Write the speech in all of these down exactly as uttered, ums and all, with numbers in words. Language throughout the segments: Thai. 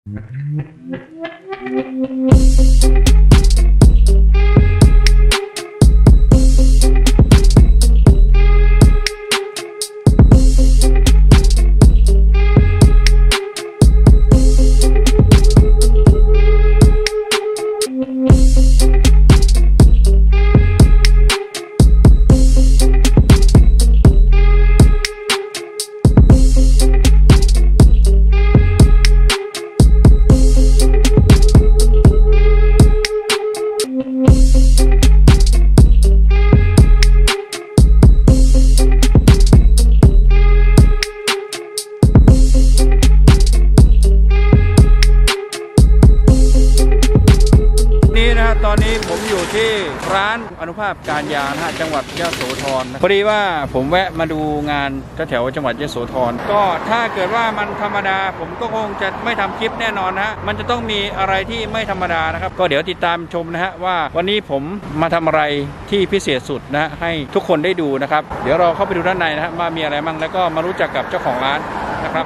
ตอนนี้ผมอยู่ที่ร้านอนุภาพการยางนะฮะจังหวัดยโสธรพอดีว่าผมแวะมาดูงานแถวจังหวัดยโสธรก็ถ้าเกิดว่ามันธรรมดาผมก็คงจะไม่ทำคลิปแน่นอนนะฮะมันจะต้องมีอะไรที่ไม่ธรรมดานะครับก็เดี๋ยวติดตามชมนะฮะว่าวันนี้ผมมาทำอะไรที่พิเศษสุดนะฮะให้ทุกคนได้ดูนะครับเดี๋ยวเราเข้าไปดูด้านในนะฮะว่ามีอะไรบ้างแล้วก็มารู้จักกับเจ้าของร้านนะครับ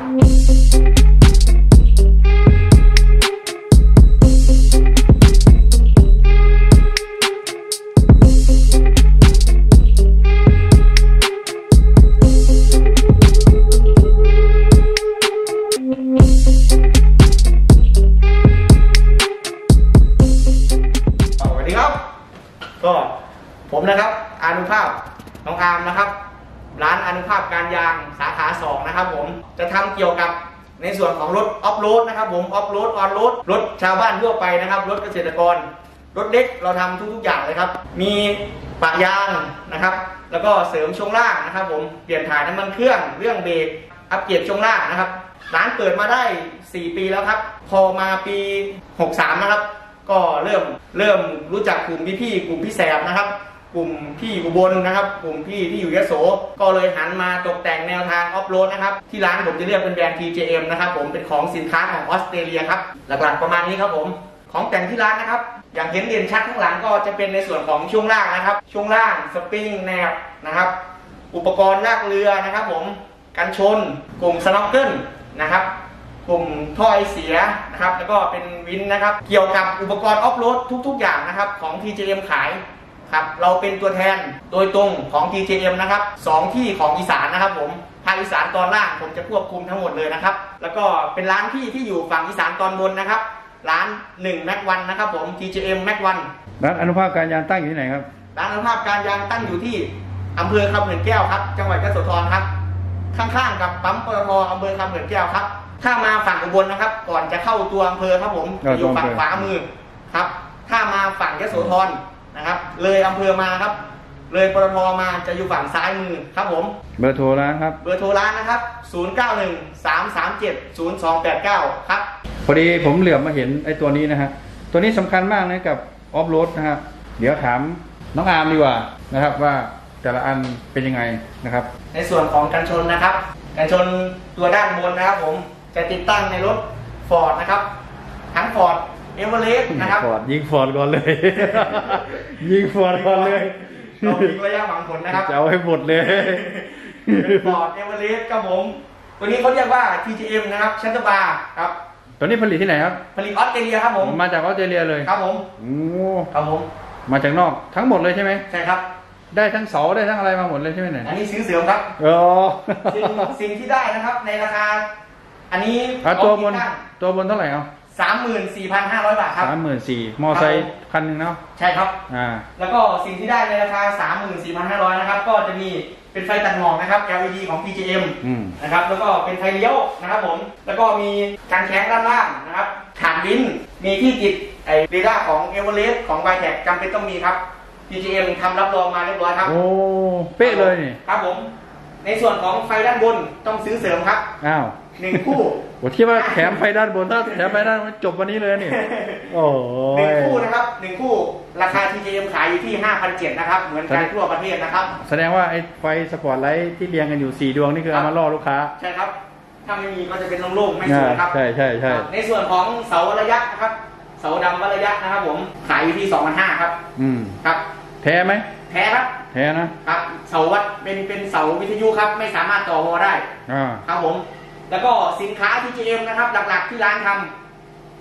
ก็ผมนะครับอนุภาพน้องอาร์มนะครับร้านอนุภาพการยางสาขาสองนะครับผมจะทำเกี่ยวกับในส่วนของรถออฟโรดนะครับผมออฟโรดออนโรดรถชาวบ้านทั่วไปนะครับรถเกษตรกรรถเล็กเราทำทุกๆอย่างเลยครับมีปะยางนะครับแล้วก็เสริมช่วงล่างนะครับผมเปลี่ยนถ่ายน้ำมันเครื่องเรื่องเบรกอัปเกรดช่วงล่างนะครับร้านเปิดมาได้สี่ปีแล้วครับพอมาปีหกสามนะครับก็เริ่มเริ่มรู้จักกลุ่มพี่ๆกลุ่มพี่แสบนะครับกลุ่มพี่อุบลนะครับกลุ่มพี่ที่อยู่ยโสก็เลยหันมาตกแต่งแนวทางออฟโรดนะครับที่ร้านผมจะเรียกเป็นแบรนด์ ที เจ เอ็ม นะครับผมเป็นของสินค้าของออสเตรเลียครับหลักๆประมาณนี้ครับผมของแต่งที่ร้านนะครับอย่างเห็นเด่นชัดข้างหลังก็จะเป็นในส่วนของช่วงล่างนะครับช่วงล่างสปริงแนบนะครับอุปกรณ์ลากเรือนะครับผมกันชนกลุ่มสน็อกเกิลนะครับกลุ่มท่อไอเสียนะครับแล้วก็เป็นวินนะครับเกี่ยวกับอุปกรณ์ออฟโรดทุกๆอย่างนะครับของ ที เจ เอ็ม ขายครับเราเป็นตัวแทนโดยตรงของ ที เจ เอ็ม นะครับสองที่ของอีสานนะครับผมภาคอีสานตอนล่างผมจะควบคุมทั้งหมดเลยนะครับแล้วก็เป็นร้านที่ที่อยู่ฝั่งอีสานตอนบนนะครับร้านหนึ่งแม็กวันนะครับผม ที เจ เอ็ม แม็กวันร้านอนุภาพการยางตั้งอยู่ที่ไหนครับร้านอนุภาพการยางตั้งอยู่ที่อำเภอคำเขื่อนแก้วครับจังหวัดยโสธรครับข้างๆกับปั๊มปตทอำเภอคำเขื่อนแก้วครับถ้ามาฝั่งอุบลนะครับก่อนจะเข้าตัวอำเภอครับผมอยู่ฝั่งขวามือครับถ้ามาฝั่งยโสธรนะครับเลยอำเภอมาครับเลยปตทมาจะอยู่ฝั่งซ้ายมือครับผมเบอร์โทรร้านครับเบอร์โทรร้านนะครับศูนย์ เก้า หนึ่ง สาม สาม เจ็ด ศูนย์ สอง แปด เก้าครับพอดีผมเหลือบมาเห็นไอ้ตัวนี้นะฮะตัวนี้สำคัญมากนะกับออฟโรดนะฮะเดี๋ยวถามน้องอาร์มดีกว่านะครับว่าแต่ละอันเป็นยังไงนะครับในส่วนของกันชนนะครับกันชนตัวด้านบนนะครับผมจะติดตั้งในรถ Ford นะครับทั้ง Ford Everest นะครับ Ford ยิง Ford ก่อนเลยยิง Ford ก่อนเลยเรายิงระยะหวังผลนะครับจะเอาให้หมดเลยเป็น Ford Everest ครับผมตัวนี้เขาเรียกว่า ที เจ เอ็ม นะครับชัตเตอร์บาร์ครับตัวนี้ผลิตที่ไหนครับผลิตออสเตรเลียครับผมมาจากออสเตรเลียเลยครับผมโอ้ครับผมมาจากนอกทั้งหมดเลยใช่ไหมใช่ครับได้ทั้งเสาได้ทั้งอะไรมาหมดเลยใช่ไหมเนี่ยอันนี้ซื้อเสริมครับเออสิ่งสิ่งที่ได้นะครับในราคาอันนี้ตัวบนตัวบนเท่าไหร่เอาสามหมื่นสี่พันห้าร้อยบาทครับสามหมื่นสี่มอไซค์คันหนึ่งเนาะใช่ครับอ่าแล้วก็สิ่งที่ได้ในราคาสามหมื่นสี่พันห้าร้อยนะครับก็จะมีเป็นไฟตัดหมอกนะครับ แอล อี ดี ของ ที เจ เอ็ม นะครับแล้วก็เป็นไฟเลี้ยวนะครับผมแล้วก็มีการแข้งด้านล่างนะครับฐานลิ้นมีที่ติดไอเรดาร์ของเอเวอเรสต์ของไวแท็กจำเป็นต้องมีครับ ที เจ เอ็ม ทำรับรองมาเรียบร้อยครับโอ้เป๊ะเลยนี่ครับผมในส่วนของไฟด้านบนต้องซื้อเสริมครับอ้าวหนึ่งคู่ผมคิดว่าแถมไฟด้านบนถ้าแถมไฟด้านมันจบวันนี้เลยนี่โอ้หนึ่งคู่นะครับหนึ่งคู่ราคา ที เจ เอ็ม ขายอยู่ที่ ห้าพันเจ็ดร้อย นะครับเหมือนกันทั่วประเทศนะครับแสดงว่าไอ้ไฟสปอร์ตไลท์ที่เรียงกันอยู่สี่ดวงนี่คือเอามาล่อลูกค้าใช่ครับถ้าไม่มีก็จะเป็นโล่งๆไม่สวยครับใช่ใช่ใช่ในส่วนของเสาระยะนะครับเสาดำวัดระยะนะครับผมขายอยู่ที่ สองพันห้าร้อย ครับอืมครับแท้ไหมแท้ครับแท้นะครับเสาวัดเป็นเป็นเสาวิทยุครับไม่สามารถต่อวอได้อ่าครับผมแล้วก็สินค้า ที เจ เอ็ม นะครับหลักๆที่ร้านทำ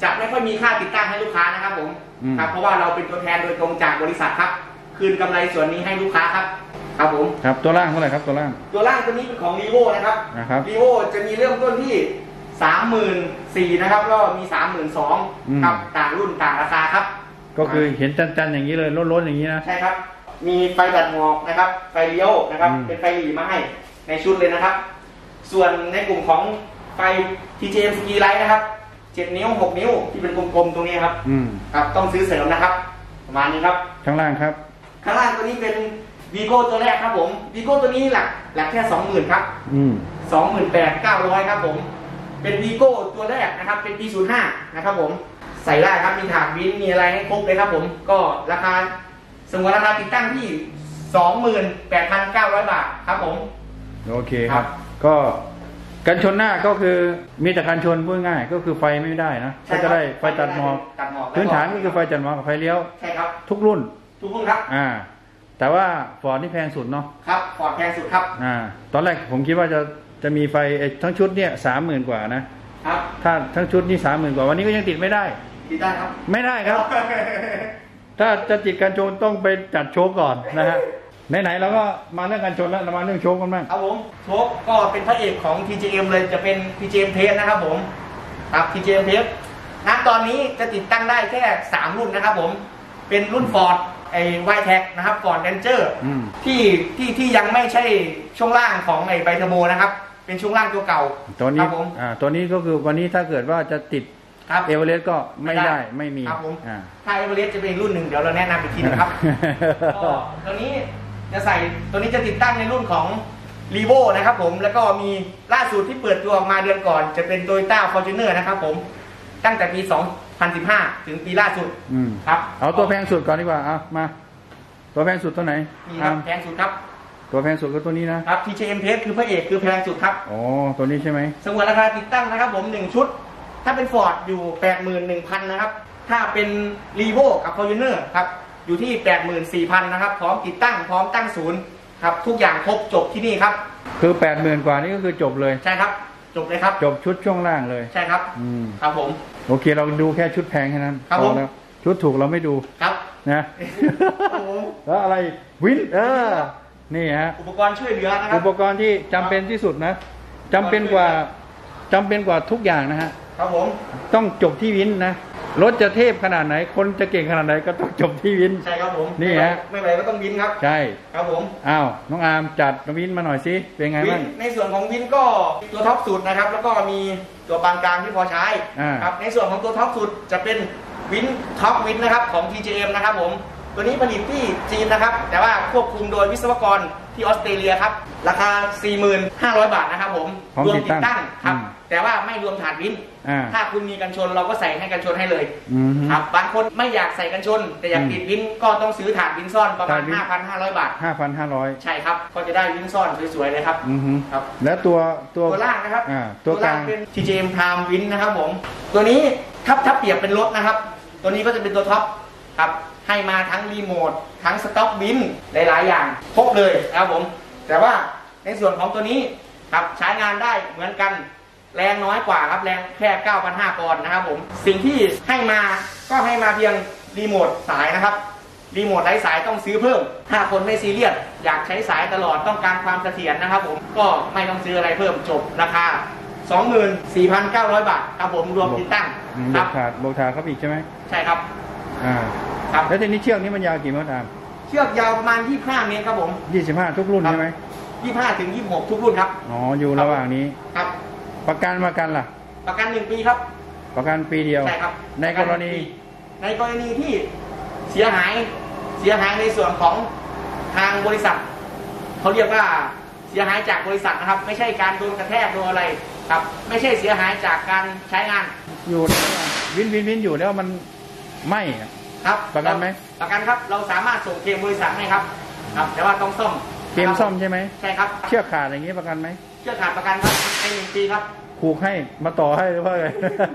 จะไม่ค่อยมีค่าติดตั้งให้ลูกค้านะครับผมครับเพราะว่าเราเป็นตัวแทนโดยตรงจากบริษัทครับคืนกำไรส่วนนี้ให้ลูกค้าครับครับผมครับตัวล่างเท่าไหร่ครับตัวล่างตัวล่างตัวนี้เป็นของรีโวนะครับนะครับรีโวจะมีเริ่มต้นที่สามหมื่นสี่นะครับก็มีสามหมื่นสองครับต่างรุ่นต่างราคาครับก็คือเห็นจันๆอย่างนี้เลยล้นๆอย่างนี้นะใช่ครับมีไฟตัดหมอกนะครับไฟเลี้ยวนะครับเป็นไฟหลีมาให้ในชุดเลยนะครับส่วนในกลุ่มของไฟ ที เจ เอ็ม Ski Light นะครับเจ็ดนิ้วหกนิ้วที่เป็นกลมๆตรงนี้ครับครับต้องซื้อเสริมนะครับประมาณนี้ครับข้างล่างครับข้างล่างตัวนี้เป็นวีโก้ตัวแรกครับผมวีโก้ตัวนี้หลักหลักแค่สองหมื่นครับสองหมื่นแปดเก้าร้อยครับผมเป็นวีโก้ตัวแรกนะครับเป็นปีศูนย์ห้านะครับผมใส่ได้ครับมีถาดวินมีอะไรให้ครบเลยครับผมก็ราคาสมมติราคาติดตั้งที่ สองหมื่นแปดพันเก้าร้อย บาทครับผมโอเคครับก็กันชนหน้าก็คือมีแต่การชนพูดง่ายก็คือไฟไม่ได้นะก็จะได้ไฟตัดหมอกพื้นฐานก็คือไฟตัดหมอกกับไฟเลี้ยวใช่ครับทุกรุ่นทุกรุ่นครับอ่าแต่ว่าฟอร์ดนี่แพงสุดเนาะครับฟอร์ดแพงสุดครับอ่าตอนแรกผมคิดว่าจะจะมีไฟทั้งชุดเนี่ยสามหมื่นกว่านะครับถ้าทั้งชุดนี่สามหมื่นกว่าวันนี้ก็ยังติดไม่ได้ติดได้ครับไม่ได้ครับถ้าจะติดการชนต้องไปจัดโชว์ก่อนนะฮะไหนๆเราก็มาเรื่องการชนแล้วเรามาเรื่องโชว์กันบ้างครับผมโชว์ก็เป็นพระเอกของ ที เจ เอ็ม เลยจะเป็น ที เจ เอ็ม Pace นะครับผมครับ ที เจ เอ็ม Pace ณตอนนี้จะติดตั้งได้แค่สามรุ่นนะครับผมเป็นรุ่น Ford ไอ้ ไวท์ แท็ก นะครับ Ford Ranger ที่ที่ที่ยังไม่ใช่ช่วงล่างของไอ้ไบเทอร์โบนะครับเป็นช่วงล่างตัวเก่าตัวนี้อ่าตัวนี้ก็คือวันนี้ถ้าเกิดว่าจะติดเอเวอเรสต์ก็ไม่ได้ไม่มีครับผมถ้าเอเวอเรสต์จะเป็นรุ่นหนึ่งเดี๋ยวเราแนะนำอีกทีนะครับตัวนี้จะใส่ตัวนี้จะติดตั้งในรุ่นของ รีโว นะครับผมแล้วก็มีล่าสุดที่เปิดตัวออกมาเดือนก่อนจะเป็น Toyota Fortuner นะครับผมตั้งแต่ปีสองพันสิบห้าถึงปีล่าสุดครับเอาตัวแพงสุดก่อนดีกว่าเอามาตัวแพงสุดตัวไหนครับแพงสุดครับตัวแพงสุดก็ตัวนี้นะครับที เจ เอ็ม Pace คือพระเอกคือแพงสุดครับอ๋อตัวนี้ใช่ไหมสมมติราคาติดตั้งนะครับผมหนึ่งชุดถ้าเป็น Ford อยู่ แปดหมื่นหนึ่งพัน นะครับถ้าเป็น รีโว กับ Fortuner ครับอยู่ที่ แปดหมื่นสี่พัน นะครับพร้อมติดตั้งพร้อมตั้งศูนย์ครับทุกอย่างครบจบที่นี่ครับคือ แปดหมื่น กว่านี่ก็คือจบเลยใช่ครับจบเลยครับจบชุดช่วงล่างเลยใช่ครับอืมครับผมโอเคเราดูแค่ชุดแพงแค่นั้นครับผมแล้วชุดถูกเราไม่ดูครับนะแล้วอะไรวินเออนี่ฮะอุปกรณ์ช่วยเหลือนะครับอุปกรณ์ที่จำเป็นที่สุดนะจำเป็นกว่าจำเป็นกว่าทุกอย่างนะฮะครับผมต้องจบที่วินนะรถจะเทพขนาดไหนคนจะเก่งขนาดไหนก็ต้องจบที่วินใช่ครับผมนี่ฮะไม่ไหวก็ต้องวินครับใช่ครับผมอ้าวน้องอาร์มจัดวินมาหน่อยสิเป็นไงบ้างในส่วนของวินก็ตัวท็อปสุดนะครับแล้วก็มีตัวปานกลางที่พอใช้ครับในส่วนของตัวท็อปสุดจะเป็นวินท็อปวินนะครับของ ที เจ เอ็ม นะครับผมตัวนี้ผลิตที่จีนนะครับแต่ว่าควบคุมโดยวิศวกรที่ออสเตรเลียครับราคา สี่หมื่นห้าร้อย บาทนะครับผมรวมติดตั้งครับแต่ว่าไม่รวมถาดวินถ้าคุณมีกันชนเราก็ใส่ให้กันชนให้เลยครับบางคนไม่อยากใส่กันชนแต่อยากติดวินก็ต้องซื้อถาดวินซ่อนประมาณ ห้าพันห้าร้อย บาทห้าพันห้าร้อยใช่ครับก็จะได้วินซ่อนสวยๆเลยครับครับแล้วตัวตัวตัวล่างนะครับตัวกลางเป็น ที เจ เอ็ม Time Win นะครับผมตัวนี้ถ้าถ้าเปรียบเป็นรถนะครับตัวนี้ก็จะเป็นตัวท็อปครับให้มาทั้งรีโมททั้งสต็อกวินหลายๆอย่างครบเลยนะครับผมแต่ว่าในส่วนของตัวนี้ครับใช้งานได้เหมือนกันแรงน้อยกว่าครับแรงแค่ เก้าพันห้าร้อย ปอนด์นะครับผมสิ่งที่ให้มาก็ให้มาเพียงรีโมทสายนะครับรีโมทไร้สายต้องซื้อเพิ่มถ้าคนไม่ซีเรียสอยากใช้สายตลอดต้องการความเสถียรนะครับผมก็ไม่ต้องซื้ออะไรเพิ่มจบราคา สองหมื่นสี่พันเก้าร้อย บาทครับผมรวมติดตั้งครับขาดโบกขาครับอีกใช่ไหมใช่ครับอ่าครับแล้วทีนี้เชือกนี้มันยาวกี่เมตรอ่ะเชือกยาวประมาณยี่สิบห้าเมตรครับผมยี่สิบห้าทุกรุ่นใช่ไหมยี่สิบห้าถึงยี่สิบหกทุกรุ่นครับอ๋ออยู่ระหว่างนี้ครับประกันประกันล่ะประกันหนึ่งปีครับประกันปีเดียวใช่ครับในกรณีในกรณีที่เสียหายเสียหายในส่วนของทางบริษัทเขาเรียกว่าเสียหายจากบริษัทนะครับไม่ใช่การโดนกระแทกโดนอะไรครับไม่ใช่เสียหายจากการใช้งานอยู่วินวินวินอยู่แล้วมันไม่ครับประกันไหมประกันครับเราสามารถส่งเคลมบริษัทให้ครับครับแต่ว่าต้องซ่อมเคลมซ่อมใช่ไหมใช่ครับเชือกขาดอย่างนี้ประกันไหมเชือกขาดประกันครับในหนึ่งปีครับผูกให้มาต่อให้หรือว่าไง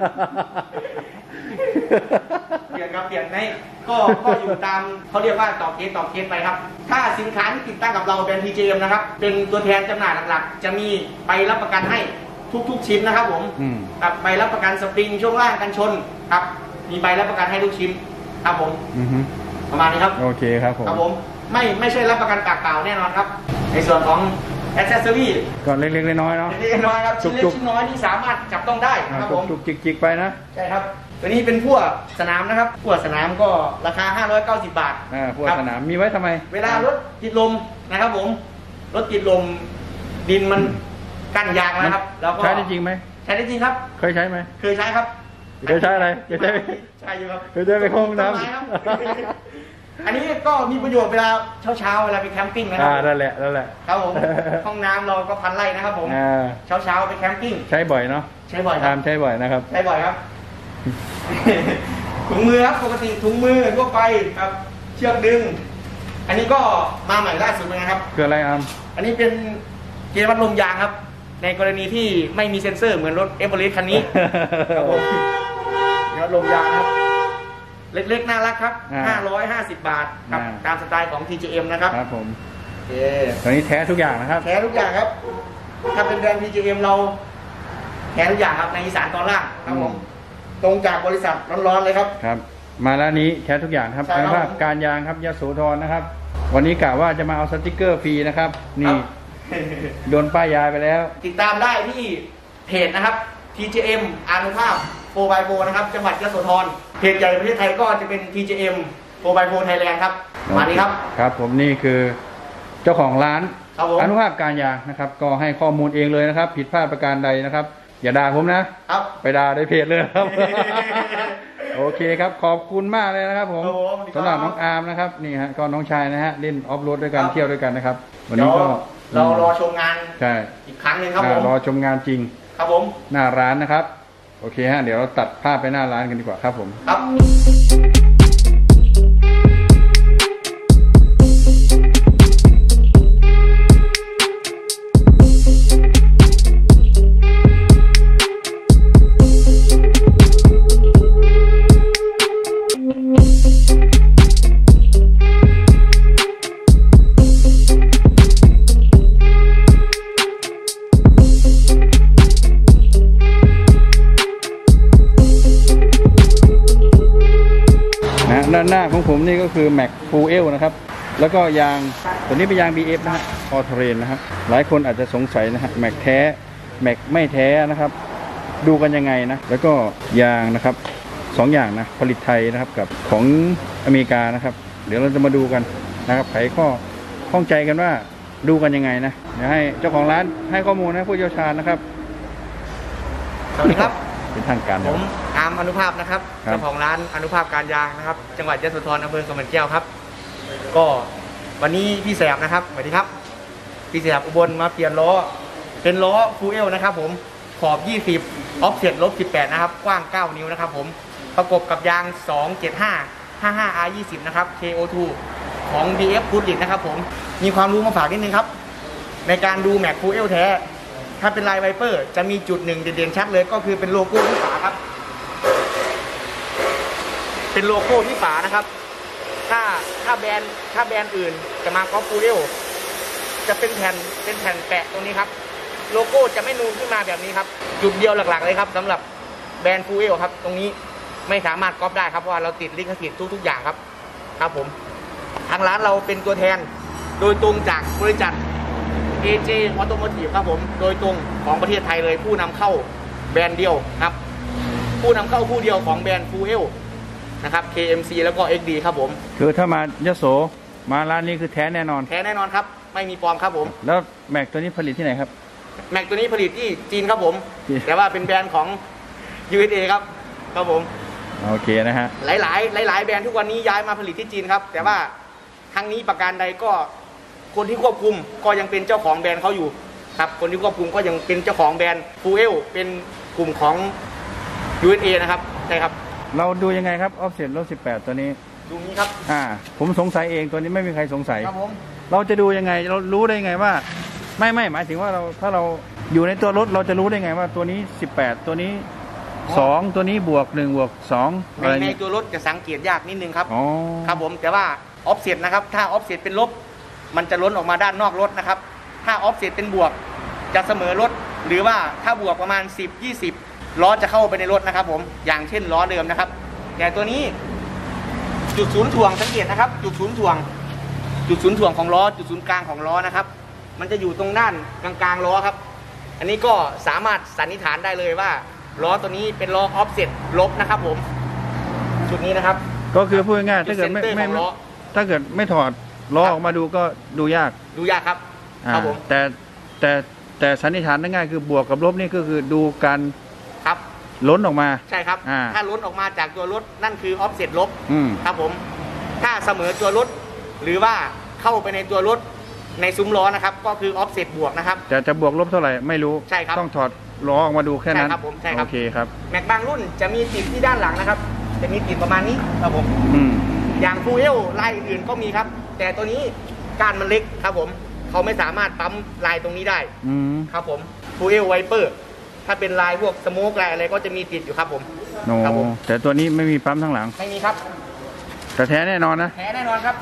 เปลี่ยนครับเปลี่ยนให้ก็ก็อยู่ตามเขาเรียกว่าต่อเคสต่อเคสไปครับถ้าสินค้าที่ติดตั้งกับเราเป็น ที เจ เอ็ม นะครับเป็นตัวแทนจำหน่ายหลักๆจะมีใบรับประกันให้ทุกๆชิ้นนะครับผมกับใบรับประกันสปริงช่วงล่างกันชนครับมีใบรับประกันให้ทุกชิ้นครับผมประมาณนี้ครับโอเคครับผมครับผมไม่ไม่ใช่รับประกันปากเปล่าแน่นอนครับในส่วนของแอคเซสซอรี่ก็เล็กๆน้อยๆเนาะเล็กๆน้อยครับชิ้นเล็กชิ้นน้อยที่สามารถจับต้องได้ครับผมจุกจิกๆไปนะใช่ครับตัวนี้เป็นพวกสนามนะครับพวกสนามก็ราคาห้าร้อยเก้าสิบบาทอ่าพวกสนามมีไว้ทำไมเวลารถติดลมนะครับผมรถติดลมดินมันกั้นยางนะครับแล้วก็ใช้ได้จริงไหมใช้ได้จริงครับเคยใช้ไหมเคยใช้ครับเคยใช้อะไรเคยใช้ใช่อยู่ครับเคยใช้ไปห้องน้ำอันนี้ก็มีประโยชน์เวลาเช้าเช้าเวลาไปแคมปิ้งนะครับอ่านั่นแหละนั่นแหละครับผมห้องน้ำเราก็พันไร่นะครับผมเช้าเช้าไปแคมปิ้งใช้บ่อยเนาะใช้บ่อยครับใช้บ่อยนะครับใช้บ่อยครับถุงมือครับปกติถุงมือทั่วไปครับเชือกดึงอันนี้ก็มาใหม่ล่าสุดเลยนะครับคืออะไรครับอันนี้เป็นเกียร์วัดลมยางครับในกรณีที่ไม่มีเซ็นเซอร์เหมือนรถเอเวอเรสต์คันนี้ครับผมเกียร์วัดลมยางครับเล็กๆน่ารักครับห้าร้อยห้าสิบบาทครับตามสไตล์ของ ที เจ เอ็ม นะครับครับผมโอเคตอนนี้แท้ทุกอย่างนะครับแท้ทุกอย่างครับถ้าเป็นแบรนด์ ที เจ เอ็ม เราแท้ทุกอย่างครับในอีสานตอนล่างครับผมตรงจากบริษัทร้อนๆเลยครับครับมาแล้วนี้แท้ทุกอย่างครับคุณภาพการยางครับยโสธรนะครับวันนี้กะว่าจะมาเอาสติกเกอร์ฟรีนะครับนี่โดนป้ายยาไปแล้วติดตามได้ที่เพจนะครับ ที เจ เอ็ม อานุภาพ โฟร์ บาย โฟร์ นะครับจังหวัดยโสธรเพจใหญ่ประเทศไทยก็จะเป็น ที เจ เอ็ม โฟร์ บาย โฟร์ Thailand ครับมานี้ครับครับผมนี่คือเจ้าของร้านอนุภาพการยางนะครับก็ให้ข้อมูลเองเลยนะครับผิดพลาดประการใดนะครับอย่าด่าผมนะครับไปด่าในเพจเลยครับโอเคครับขอบคุณมากเลยนะครับผมสำหรับน้องอาร์มนะครับนี่ฮะก็น้องชายนะฮะเล่นออฟโรดด้วยกันเที่ยวด้วยกันนะครับวันนี้ก็เรารอชมงานใช่อีกครั้งหนึ่งครับผมรอชมงานจริงครับผมหน้าร้านนะครับโอเคฮะเดี๋ยวเราตัดภาพไปหน้าร้านกันดีกว่าครับผมครับด้านหน้าของผมนี่ก็คือแม็กฟูเอลนะครับแล้วก็ยางตัวนี้เป็นยาง บี เอฟ นะฮะออเทเรนนะครับหลายคนอาจจะสงสัยนะฮะแม็กแท้แม็กไม่แท้นะครับดูกันยังไงนะแล้วก็ยางนะครับสองอย่างนะผลิตไทยนะครับกับของอเมริกานะครับเดี๋ยวเราจะมาดูกันนะครับไขข้อข้องใจกันว่าดูกันยังไงนะเดี๋ยวให้เจ้าของร้านให้ข้อมูลนะผู้เชี่ยวชาญนะครับสวัสดีครับเป็นทางการผมอาร์มอนุภาพนะครับเจ้าของร้านอนุภาพการยางนะครับจังหวัดยโสธรอำเภอสมเด็จแก้วครับก็วันนี้พี่แสบนะครับสวัสดีครับพี่แสบอุบลมาเปลี่ยนล้อเป็นล้อฟูเอลนะครับผมขอบยี่สิบออฟเซ็ตลบสิบแปดนะครับกว้างเก้านิ้วนะครับผมประกบกับยางสองเจ็ดห้า ห้าห้า อาร์ ยี่สิบ นะครับ เค โอ ทู ของ บี เอฟ Good Lit นะครับผมมีความรู้มาฝากนิดนึงครับในการดูแม็กฟูเอลแท้ถ้าเป็นลายไวเปอร์จะมีจุดหนึ่งเด่นๆชัดเลยก็คือเป็นโลโก้ที่ฝาครับเป็นโลโก้ที่ฝานะครับถ้าถ้าแบรนด์ถ้าแบรนด์อื่นจะมาก๊อปฟูเอลจะเป็นแผ่นเป็นแผ่นแปะตรงนี้ครับโลโก้จะไม่นูนขึ้นมาแบบนี้ครับจุดเดียวหลักๆเลยครับสำหรับแบรนด์ฟูเอลครับตรงนี้ไม่สามารถก๊อปได้ครับเพราะว่าเราติดลิขสิทธิ์ทุกๆอย่างครับครับผมทางร้านเราเป็นตัวแทนโดยตรงจากบริษัท เอ เจ Automotive ครับผมโดยตรงของประเทศไทยเลยผู้นำเข้าแบรนด์เดียวครับผู้นำเข้าผู้เดียวของแบรนด์ฟูเอลนะครับ เค เอ็ม ซี แล้วก็ เอ็กซ์ ดี ครับผมคือถ้ามายโสมาร้านนี้คือแท้แน่นอนแท้แน่นอนครับไม่มีปลอมครับผมแล้วแม็กตัวนี้ผลิตที่ไหนครับแม็กตัวนี้ผลิตที่จีนครับผมแต่ว่าเป็นแบรนด์ของ ยู เอส เอ ครับครับผมโอเคนะฮะหลายๆหลายๆแบรนด์ทุกวันนี้ย้ายมาผลิตที่จีนครับแต่ว่าครั้งนี้ประการใดก็คนที่ควบคุมก็ยังเป็นเจ้าของแบรนด์เขาอยู่ครับคนที่ควบคุมก็ยังเป็นเจ้าของแบรนด์ฟูเอลเป็นกลุ่มของ ยู เอส เอ นะครับใช่ครับเราดูยังไงครับออฟเซ็ตลบสิบแปดตัวนี้ดูนี้ครับอ่าผมสงสัยเองตัวนี้ไม่มีใครสงสัยครับผมเราจะดูยังไงเรารู้ได้ไงว่าไม่ไม่หมายถึงว่าเราถ้าเราอยู่ในตัวรถเราจะรู้ได้ไงว่าตัวนี้สิบแปดตัวนี้สองตัวนี้บวกหนึ่งบวกสองในในตัวรถจะสังเกตยากนิดนึงครับครับผมแต่ว่าออฟเซ็ตนะครับถ้าออฟเซ็ตเป็นลบมันจะล้นออกมาด้านนอกรถนะครับถ้าออฟเซ็ตเป็นบวกจะเสมอรถหรือว่าถ้าบวกประมาณสิบ ยี่สิบล้อจะเข้าไปในรถนะครับผมอย่างเช่นล้อเดิมนะครับแต่ตัวนี้จุดศูนย์ถ่วงสังเกตนะครับจุดศูนย์ถ่วงจุดศูนย์ถ่วงของล้อจุดศูนย์กลางของล้อนะครับมันจะอยู่ตรงด้านกลางๆล้อครับอันนี้ก็สามารถสันนิษฐานได้เลยว่าล้อตัวนี้เป็นล้อออฟเซ็ตลบนะครับผมจุดนี้นะครับก็คือพูดง่ายๆถ้าเกิดไม่ไม่ถ้าเกิดไม่ถอดล้อออกมาดูก็ดูยากดูยากครับครับผมแต่แต่แต่สันนิษฐานง่ายๆคือบวกกับลบนี่ก็คือดูการครับล้นออกมาใช่ครับถ้าล้นออกมาจากตัวรถนั่นคือออฟเซ็ตลบครับผมถ้าเสมอตัวรถหรือว่าเข้าไปในตัวรถในซุ้มล้อนะครับก็คือออฟเซ็ตบวกนะครับแต่จะบวกลบเท่าไหร่ไม่รู้ใช่ครับต้องถอดล้อออกมาดูแค่นั้นใช่ครับผมใช่ครับโอเคครับแม็กบางรุ่นจะมีติดที่ด้านหลังนะครับจะมีติดประมาณนี้ครับผมอย่างฟูเอลลายอื่นก็มีครับแต่ตัวนี้การมันเล็กครับผมเขาไม่สามารถปั๊มลายตรงนี้ได้ครับผมฟูเอลไวเปอร์ถ้าเป็นลายพวกสโมกลายอะไรก็จะมีติดอยู่ครับผมครับผมแต่ตัวนี้ไม่มีปั๊มทั้งหลังไม่มีครับแต่แท้แน่นอนนะแท้แน่นอนครับ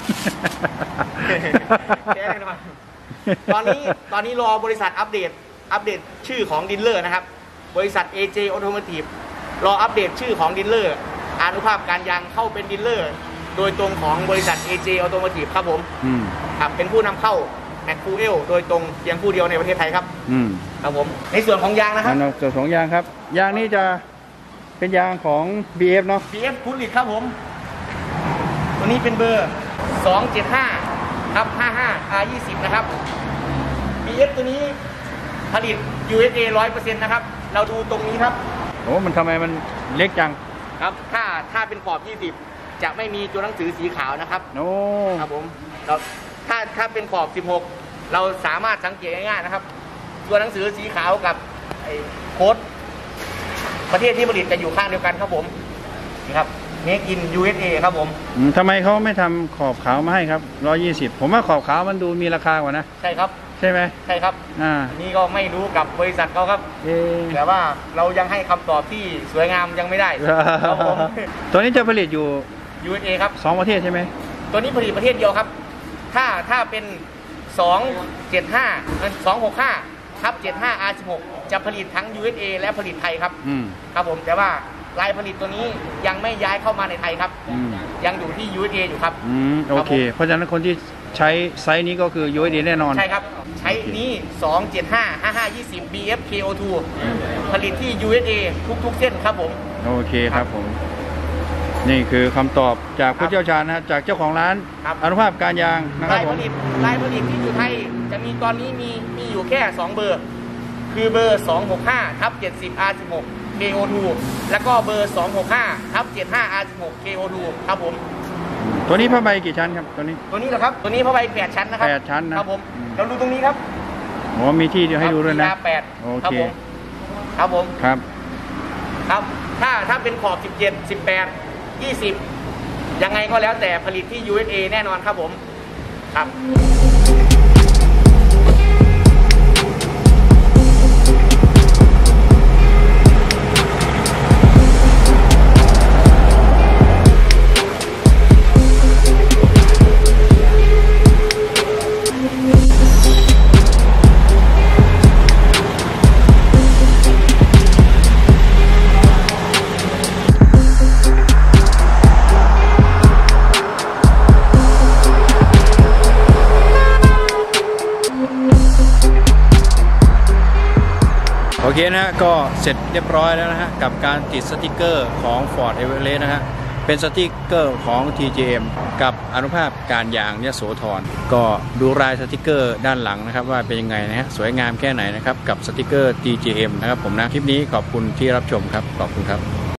แท้แน่นอนตอนนี้ตอนนี้รอบริษัทอัปเดตอัปเดตชื่อของดีลเลอร์นะครับบริษัท เอ เจ Automotive รออัปเดตชื่อของดีลเลอร์อานุภาพการยางเข้าเป็นดีลเลอร์โดยตรงของบริษัท เอ เจ Automotive ครับผมครับเป็นผู้นำเข้าแม็กฟูเอลโดยตรงเพียงผู้เดียวในประเทศไทยครับครับผมในส่วนของยางนะครับส่วนของยางครับยางนี้จะเป็นยางของ บี เอฟ เนาะบี เอฟ คูลิตครับผมตัวนี้เป็นเบอร์สองเจ็ดห้าครับห้าห้า อาร์ ยี่สิบ นะครับ บี เอฟ ตัวนี้ผลิต ยู เอส เอ ร้อยเปอร์เซ็นต์ นะครับเราดูตรงนี้ครับโอ้มันทำไมมันเล็กจังครับถ้าถ้าเป็นขอบยี่สิบจะไม่มีตัวหนังสือสีขาวนะครับโอ้ครับผมเราถ้าถ้าเป็นขอบสิบหกเราสามารถสังเกตง่ายๆนะครับตัวหนังสือสีขาวกับไอ้โค้ดประเทศที่ผลิตจะอยู่ข้างเดียวกันครับผมนี่ครับเมคอิน ยู เอส เอ ครับผมทำไมเขาไม่ทำขอบขาวมาให้ครับหนึ่งร้อยยี่สิบผมว่าขอบขาวมันดูมีราคากว่านะใช่ครับใช่ไหมใช่ครับอ่านี่ก็ไม่รู้กับบริษัทเขาครับแต่ว่าเรายังให้คำตอบที่สวยงามยังไม่ได้ครับผมตัวนี้จะผลิตอยู่ยู เอส เอ ครับสองประเทศใช่ไหมตัวนี้ผลิตประเทศเดียวครับถ้าถ้าเป็นสองเจ็ดห้า สองหกห้า ทับ เจ็ดห้า อาร์ สิบหก จะผลิตทั้ง ยู เอส เอ และผลิตไทยครับครับผมแต่ว่าลายผลิตตัวนี้ยังไม่ย้ายเข้ามาในไทยครับยังอยู่ที่ ยู เอส เอ อยู่ครับอืมโอเคเพราะฉะนั้นคนที่ใช้ไซส์นี้ก็คือ ยู เอส เอ แน่นอนใช่ครับใช้นี้สองเจ็ดห้า ห้าห้า ยี่สิบ บี เอฟ เค โอ ทู ผลิตที่ ยู เอส เอ ทุกๆเส้นครับผมโอเคครับผมนี่คือคำตอบจากผู้เชี่ยวชาญนะจากเจ้าของร้านอนุภาพการยางนะครับผมลายผลิตลายผลิตที่อยู่ไทยจะมีตอนนี้มีมีอยู่แค่สองเบอร์คือเบอร์สองหกห้า ทับ เจ็ดสิบ อาร์ สิบหก เค โอ ทู แล้วก็เบอร์สองหกห้า ทับ เจ็ดห้า อาร์ สิบหก เค โอ ทู ครับผมตัวนี้ผ้าใบกี่ชั้นครับตัวนี้ตัวนี้เหรอครับตัวนี้ผ้าใบแปดชั้นนะครับแปดชั้นนะครับผมเราดูตรงนี้ครับโอ้มีที่ให้ดูด้วยนะแปดโอเคครับผมครับครับถ้าถ้าเป็นขอบสิบเจ็ด สิบแปด ยี่สิบยังไงก็แล้วแต่ผลิตที่ ยู เอส เอ แน่นอนครับผมครับโอเคนะก็เสร็จเรียบร้อยแล้วนะฮะกับการติดสติกเกอร์ของ Ford Everest นะฮะเป็นสติกเกอร์ของ ที เจ เอ็ม กับอนุภาพการยางยโสธรก็ดูลายสติกเกอร์ด้านหลังนะครับว่าเป็นยังไงนะฮะสวยงามแค่ไหนนะครับกับสติกเกอร์ ที เจ เอ็ม นะครับผมนะคลิปนี้ขอบคุณที่รับชมครับขอบคุณครับ